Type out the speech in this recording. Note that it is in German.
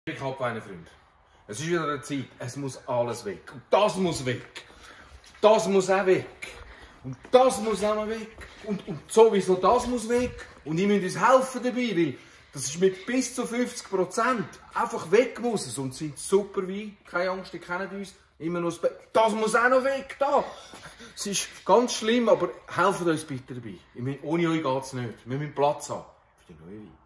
Kap-Weine, Freunde. Es ist wieder eine Zeit, es muss alles weg. Und das muss weg. Das muss auch weg. Und das muss auch noch weg. Und sowieso das muss weg. Und ihr müsst uns helfen dabei, weil das ist mit bis zu 50% einfach weg muss es. Und es sind super Weine, keine Angst, die kennen uns. Immer noch das muss auch noch weg, da. Es ist ganz schlimm, aber helft uns bitte dabei. Ohne euch geht es nicht. Wir müssen Platz haben für die neue Weine.